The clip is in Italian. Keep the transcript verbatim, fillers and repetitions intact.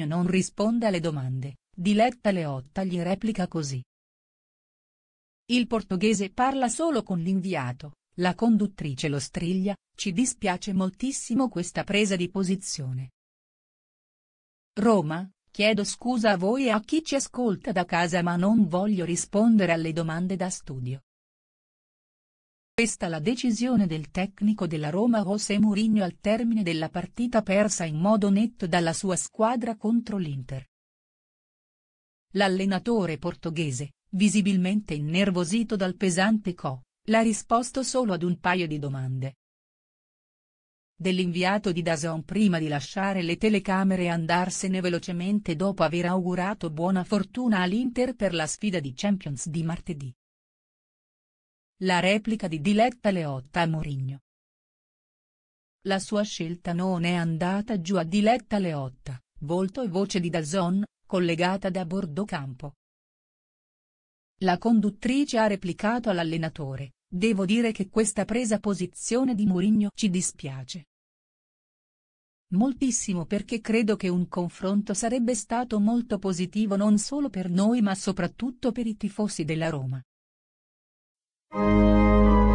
Mourinho non risponde alle domande, Diletta Leotta gli replica così. Il portoghese parla solo con l'inviato, la conduttrice lo striglia, ci dispiace moltissimo questa presa di posizione. Roma, chiedo scusa a voi e a chi ci ascolta da casa ma non voglio rispondere alle domande da studio. Questa la decisione del tecnico della Roma José Mourinho al termine della partita persa in modo netto dalla sua squadra contro l'Inter. L'allenatore portoghese, visibilmente innervosito dal pesante co, l'ha risposto solo ad un paio di domande. Dell'inviato di D A Z N prima di lasciare le telecamere e andarsene velocemente dopo aver augurato buona fortuna all'Inter per la sfida di Champions di martedì. La replica di Diletta Leotta a Mourinho. La sua scelta non è andata giù a Diletta Leotta, volto e voce di D A Z N, collegata da bordo campo. La conduttrice ha replicato all'allenatore, devo dire che questa presa posizione di Mourinho ci dispiace moltissimo perché credo che un confronto sarebbe stato molto positivo non solo per noi ma soprattutto per i tifosi della Roma.